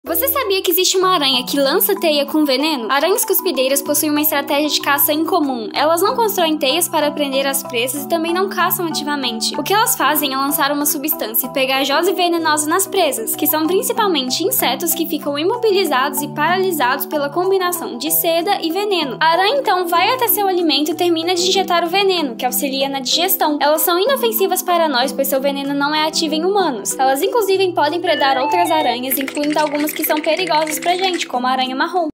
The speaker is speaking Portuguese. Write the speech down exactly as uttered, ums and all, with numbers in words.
Você sabia que existe uma aranha que lança teia com veneno? Aranhas cuspideiras possuem uma estratégia de caça incomum. Elas não constroem teias para prender as presas e também não caçam ativamente. O que elas fazem é lançar uma substância pegajosa e venenosa nas presas, que são principalmente insetos que ficam imobilizados e paralisados pela combinação de seda e veneno. A aranha então vai até seu alimento e termina de injetar o veneno, que auxilia na digestão. Elas são inofensivas para nós, pois seu veneno não é ativo em humanos. Elas inclusive podem predar outras aranhas, incluindo algumas que são perigosas pra gente, como a aranha marrom.